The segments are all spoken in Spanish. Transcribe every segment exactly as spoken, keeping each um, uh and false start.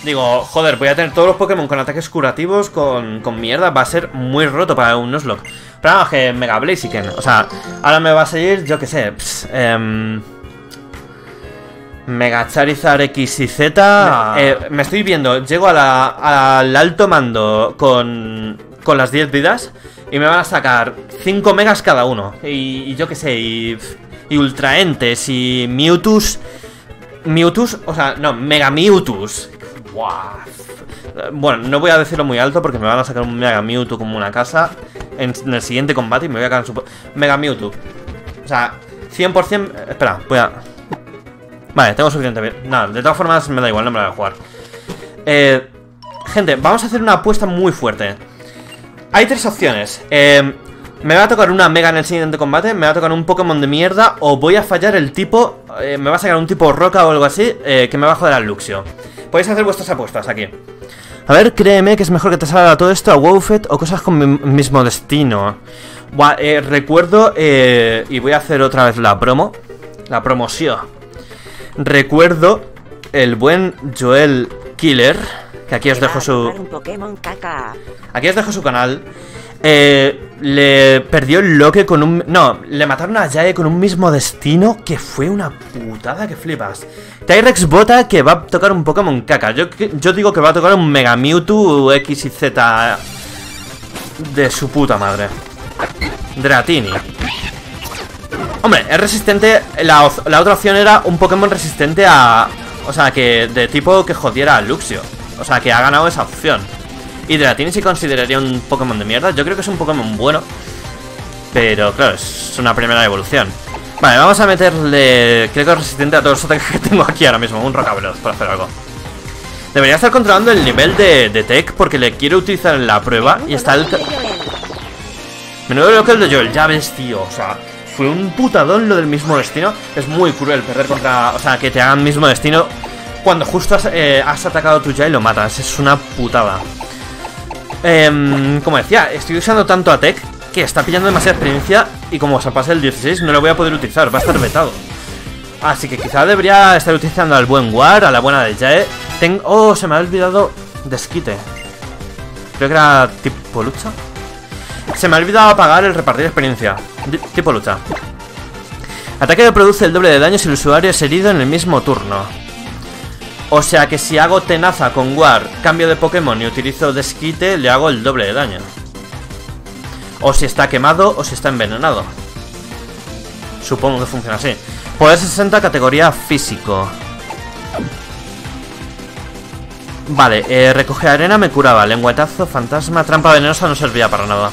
Digo, joder, voy a tener todos los Pokémon con ataques curativos, con, con mierda. Va a ser muy roto para un Nuzlocke. Pero vamos, que Mega Blaziken. O sea, ahora me va a salir, yo qué sé, pss, eh, Mega Charizard X y Z. eh, Me estoy viendo, llego a la, al alto mando con, con las diez vidas y me van a sacar cinco megas cada uno. Y, y yo qué sé, y, y Ultraentes y Mewtwo's. Mewtwo's, o sea, no, Mega Mewtwo's. Wow. Bueno, no voy a decirlo muy alto porque me van a sacar un Mega Mewtwo como una casa en, en el siguiente combate y me voy a caer en su... Mega Mewtwo. O sea, cien por cien... Espera, voy a... Vale, tengo suficiente... Nada, de todas formas me da igual, no me la voy a jugar. Eh... Gente, vamos a hacer una apuesta muy fuerte. Hay tres opciones. Eh... Me va a tocar una Mega en el siguiente combate, me va a tocar un Pokémon de mierda, o voy a fallar el tipo, eh, me va a sacar un tipo roca o algo así, eh, que me va a joder al Luxio. Podéis hacer vuestras apuestas aquí. A ver, créeme que es mejor que te salga todo esto a Wowfet o cosas con mi mismo destino. Buah, eh, recuerdo, eh, y voy a hacer otra vez la promo, la promoción. Recuerdo el buen Joel Killer, que aquí os dejo su... Aquí os dejo su canal. Eh, le perdió el Loque con un... No, le mataron a Yae con un mismo destino, que fue una putada que flipas. Tyrex vota que va a tocar un Pokémon caca. Yo, yo digo que va a tocar un Mega Mewtwo X y Z de su puta madre. Dratini. Hombre, es resistente. La, la otra opción era un Pokémon resistente a... O sea, que de tipo que jodiera a Luxio. O sea, que ha ganado esa opción. Y Dratini se consideraría un Pokémon de mierda. Yo creo que es un Pokémon bueno, pero claro, es una primera evolución. Vale, vamos a meterle... Creo que es resistente a todos los ataques que tengo aquí ahora mismo. Un Roca Veloz para hacer algo. Debería estar controlando el nivel de, de Tech, porque le quiero utilizar en la prueba. Y está el... Menudo lo que el de Joel, ya ves, tío. O sea, fue un putadón lo del mismo destino. Es muy cruel perder contra... O sea, que te hagan mismo destino cuando justo has, eh, has atacado tuya y lo matas. Es una putada. Eh, como decía, estoy usando tanto a Tech que está pillando demasiada experiencia. Y como se pase el dieciséis no lo voy a poder utilizar, va a estar vetado. Así que quizá debería estar utilizando al buen War, a la buena de Jae. Tengo... Oh, se me ha olvidado Desquite. Creo que era tipo lucha. Se me ha olvidado apagar el repartir experiencia. D tipo lucha. Ataque que produce el doble de daño si el usuario es herido en el mismo turno. O sea que si hago tenaza con War, cambio de Pokémon y utilizo Desquite, le hago el doble de daño. O si está quemado o si está envenenado. Supongo que funciona así. Poder sesenta, categoría físico. Vale, eh, recoge arena me curaba. Lengüetazo, fantasma, trampa venenosa no servía para nada.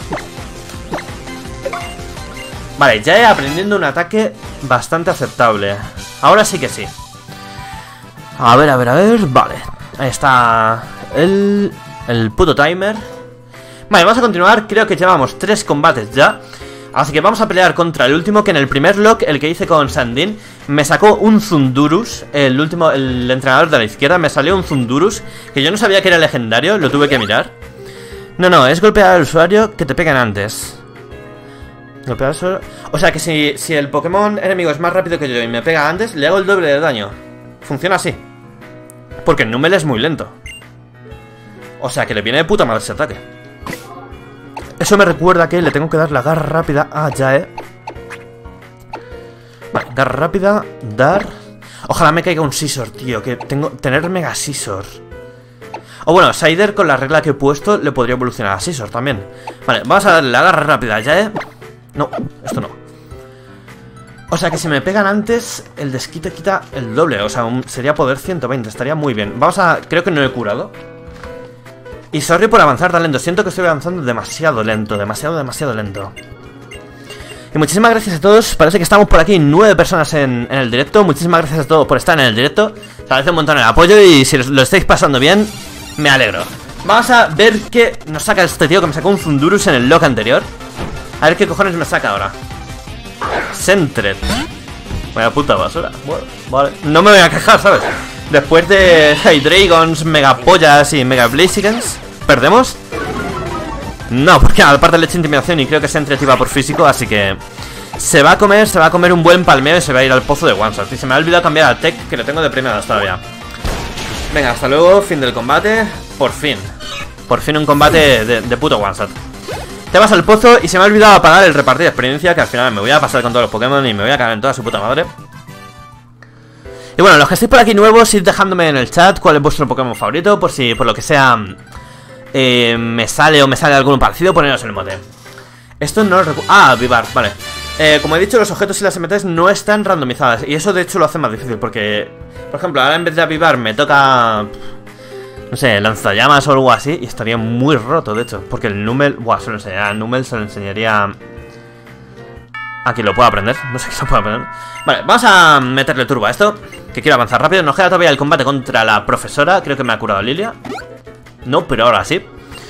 Vale, ya he aprendiendo un ataque bastante aceptable. Ahora sí que sí. A ver, a ver, a ver, vale. Ahí está el, el puto timer. Vale, vamos a continuar, creo que llevamos tres combates ya. Así que vamos a pelear contra el último, que en el primer lock, el que hice con Sandin, me sacó un Zundurus. El último, el entrenador de la izquierda, me salió un Zundurus, que yo no sabía que era legendario, lo tuve que mirar. No, no, es golpear al usuario que te pegan antes. Golpear al usuario... O sea que si, si el Pokémon enemigo es más rápido que yo y me pega antes, le hago el doble de daño. Funciona así. Porque el Numel es muy lento. O sea que le viene de puta madre ese ataque. Eso me recuerda que le tengo que dar la garra rápida a Jae. Vale, garra rápida, dar. Ojalá me caiga un Scizor, tío. Que tengo, tener Mega Scizor. O bueno, Sider con la regla que he puesto le podría evolucionar a Scizor también. Vale, vamos a darle la garra rápida a Jae. No, esto no. O sea que si me pegan antes, el desquite quita el doble. O sea, un, sería poder ciento veinte, estaría muy bien. Vamos a... Creo que no he curado. Y sorry por avanzar tan lento. Siento que estoy avanzando demasiado lento. Demasiado, demasiado lento. Y muchísimas gracias a todos. Parece que estamos por aquí nueve personas en, en el directo. Muchísimas gracias a todos por estar en el directo. Se agradece un montón el apoyo. Y si lo estáis pasando bien, me alegro. Vamos a ver qué nos saca este tío que me sacó un Zundurus en el lock anterior. A ver qué cojones me saca ahora. Sentret. Vaya puta basura. Bueno, vale. No me voy a quejar, ¿sabes? Después de Hydreigons, Megapollas y Mega Blazikens, ¿perdemos? No, porque aparte le he hecho intimidación y creo que Sentret iba por físico, así que se va a comer, se va a comer un buen palmeo y se va a ir al pozo de One Shot. Y se me ha olvidado cambiar al Tech, que lo tengo de primeras todavía. Venga, hasta luego, fin del combate. Por fin. Por fin un combate de, de puto one shot. Te vas al pozo y se me ha olvidado apagar el repartir de experiencia, que al final me voy a pasar con todos los Pokémon y me voy a cagar en toda su puta madre. Y bueno, los que estéis por aquí nuevos, id dejándome en el chat cuál es vuestro Pokémon favorito, por si por lo que sea eh, me sale o me sale alguno parecido, poneros el mote. Esto no lo recuerdo. Ah, Vivar, vale. Eh, como he dicho, los objetos y las M Ts no están randomizadas. Y eso de hecho lo hace más difícil porque, por ejemplo, ahora en vez de avivar me toca, no sé, lanzallamas o algo así. Y estaría muy roto, de hecho. Porque el Numel, buah, se lo enseñaría. El Numel se lo enseñaría a quien lo pueda aprender. No sé quién lo pueda aprender. Vale, vamos a meterle turbo a esto, que quiero avanzar rápido. Nos queda todavía el combate contra la profesora. Creo que me ha curado Lilia. No, pero ahora sí.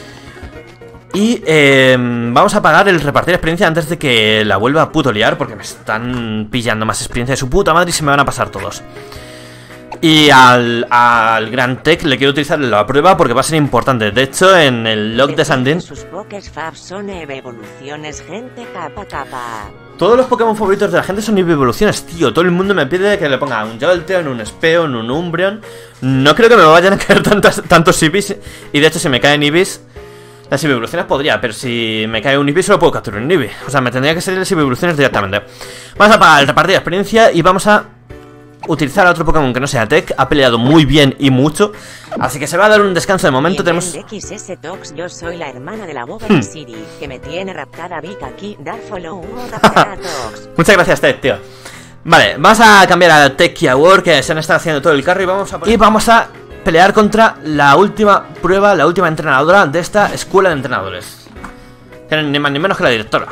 Y eh, vamos a pagar el repartir experiencia antes de que la vuelva a puto liar, porque me están pillando más experiencia de su puta madre y se me van a pasar todos. Y al, al Gran Tech le quiero utilizar la prueba porque va a ser importante. De hecho, en el log de Sandin, sus Pokéfabs son evoluciones, gente capa capa. Todos los Pokémon favoritos de la gente son evoluciones, tío. Todo el mundo me pide que le ponga un Jolteon, un Speon, un Umbreon. No creo que me vayan a caer tantos, tantos Ibis. Y de hecho, si me caen Ibis, las evoluciones podría, pero si me cae un Eevee solo puedo capturar un Eevee. O sea, me tendría que salir las evoluciones directamente. Vamos a pagar el repartir de experiencia y vamos a utilizar a otro Pokémon que no sea Tech. Ha peleado muy bien y mucho, así que se va a dar un descanso de momento. Tenemos X S Tox, yo soy la hermana de la boba de Siri, que me tiene raptada Vic aquí, dar follow, Tox. Muchas gracias, Tech, tío. Vale, vamos a cambiar a Tech y a War, que se han estado haciendo todo el carro, y vamos a poner... y vamos a pelear contra la última prueba, la última entrenadora de esta escuela de entrenadores. Ni más ni menos que la directora.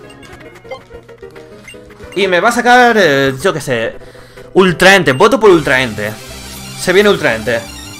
Y me va a sacar, eh, yo qué sé, Ultraente, voto por Ultraente. Se viene Ultraente.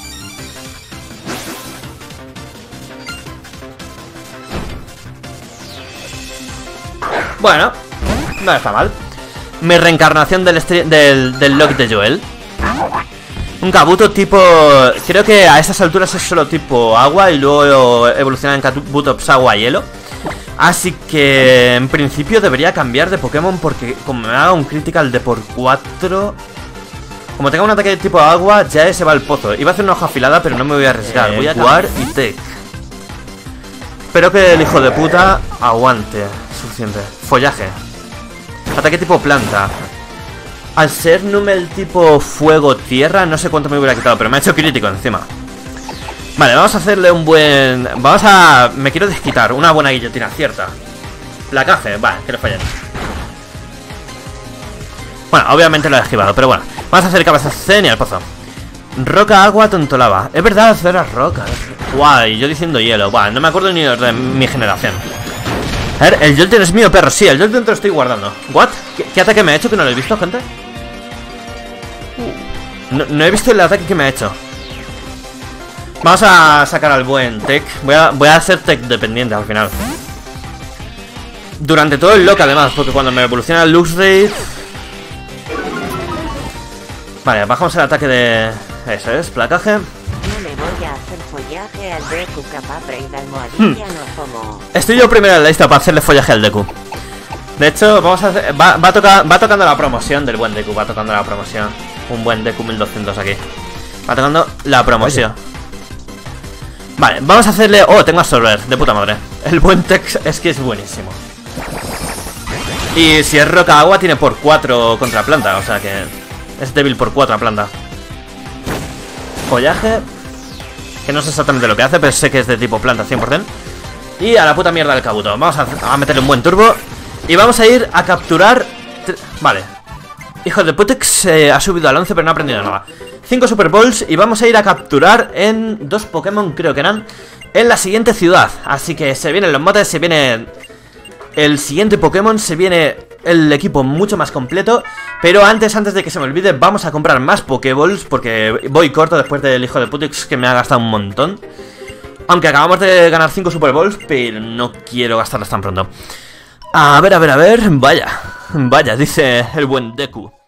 Bueno, no está mal. Mi reencarnación del, del, del log de Joel. Un Kabuto tipo... creo que a estas alturas es solo tipo agua y luego evoluciona en Kabuto agua y hielo. Así que en principio debería cambiar de Pokémon porque como me haga un critical de por cuatro... como tenga un ataque de tipo agua, ya se va al pozo. Iba a hacer una hoja afilada pero no me voy a arriesgar. Voy a jugar y Tech. Espero que el hijo de puta aguante. Suficiente. Follaje. Ataque tipo planta. Al ser Numel tipo fuego-tierra, no sé cuánto me hubiera quitado, pero me ha hecho crítico encima. Vale, vamos a hacerle un buen... Vamos a... me quiero desquitar, una buena guillotina, cierta. Placaje, vale, que le fallen. Bueno, obviamente lo he esquivado, pero bueno. Vamos a hacer cabezazo y al pozo. Roca, agua, tonto lava. Es verdad, era roca. Guay, yo diciendo hielo. Guay, no me acuerdo ni de mi generación. A ver, el Jolteon es mío, perro. Sí, el Jolteon te lo estoy guardando. ¿What? ¿Qué, qué ataque me ha hecho que no lo he visto, gente? No, no he visto el ataque que me ha hecho. Vamos a sacar al buen Tech. Voy a, voy a hacer Tech dependiente al final. Durante todo el lock además, porque cuando me evoluciona el Luxray... Vale, bajamos el ataque de... eso es, placaje. No le voy a hacer follaje al Deku capapre y almohadilla no como... Estoy yo primero en la lista para hacerle follaje al Deku. De hecho, vamos a hacer... Va, va, a tocar, va tocando la promoción del buen Deku. Va tocando la promoción. Un buen Deku mil doscientos aquí. Va tocando la promoción. Oye. Vale, vamos a hacerle... oh, tengo absorber, de puta madre. El buen Tech es que es buenísimo. Y si es roca agua tiene por cuatro contra planta. O sea que es débil por cuatro a planta. Follaje, que no sé exactamente lo que hace, pero sé que es de tipo planta cien por cien. Y a la puta mierda del Kabuto. Vamos a, a meterle un buen turbo. Y vamos a ir a capturar... vale. Hijo de Putex eh, ha subido al once pero no ha aprendido nada. cinco Super Balls y vamos a ir a capturar en dos Pokémon, creo que eran, en la siguiente ciudad. Así que se vienen los motes, se viene el siguiente Pokémon, se viene el equipo mucho más completo. Pero antes, antes de que se me olvide, vamos a comprar más Pokéballs porque voy corto después del hijo de Putex que me ha gastado un montón. Aunque acabamos de ganar cinco Super Balls, pero no quiero gastarlas tan pronto. A ver, a ver, a ver, vaya, vaya, dice el buen Deku.